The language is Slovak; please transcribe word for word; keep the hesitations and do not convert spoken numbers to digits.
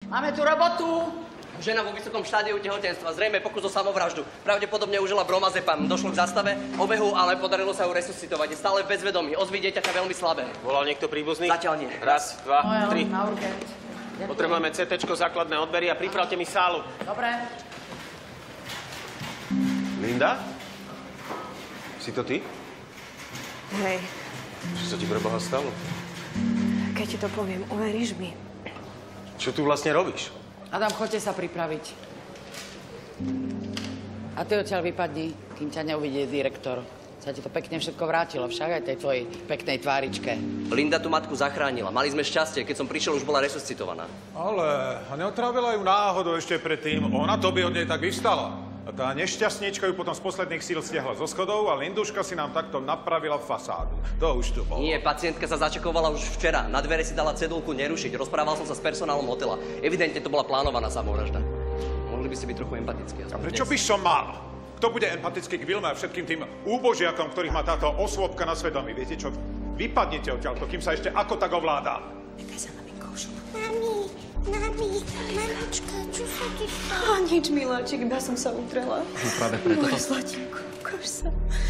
Máme tu robotu. Žena vo vysokom štádiu tehotenstva, zrejme pokus o samovraždu. Pravdepodobne užila bromazepam. Došlo k zastave, obehu, ale podarilo sa ju resuscitovať. Je stále v bezvedomí. Ozvy dieťaťa veľmi slabé. Volal niekto príbuzný? Zatiaľ nie. Raz, dva, No, tri. na urgent. Potrebujeme cé téčko, základné odbery a pripravte mi sálu. Dobre. Linda? Si to ty? Hej, Čo sa ti pre Boha stalo? keď ti to poviem, uveríš mi? Čo tu vlastne robíš? Adam, choďte sa pripraviť. A ty odtiaľ vypadni, kým ťa neuvidí direktor. Sa ti to pekne všetko vrátilo, však aj tej tvojej peknej tváričke. Linda tú matku zachránila. Mali sme šťastie, keď som prišiel, už bola resuscitovaná. Ale neotrávila ju náhodou ešte predtým. Ona to by od nej tak vystala. A tá nešťastníčka ju potom z posledných síl stiahla zo schodov a Linduška si nám takto napravila fasádu. To už tu bolo. Nie, pacientka sa začakovala už včera. Na dvere si dala cedulku nerušiť. Rozprával som sa s personálom hotela. Evidentne to bola plánovaná samovražda. Mohli by ste byť trochu empatickí. A prečo by som mal? Kto bude empatický k Vilme a všetkým tým úbožiakom, ktorých má táto osôbka na svedomí? Viete čo? Vypadnite odtiaľto, kým sa ešte ako tak ovláda. Nechaj sa na Minkoušu. Mami, mami, mamička, čo sa ti stalo? A nič, miláčik, iba som sa utrela. No práve preto to... Moje zlatinko, ukáž sa.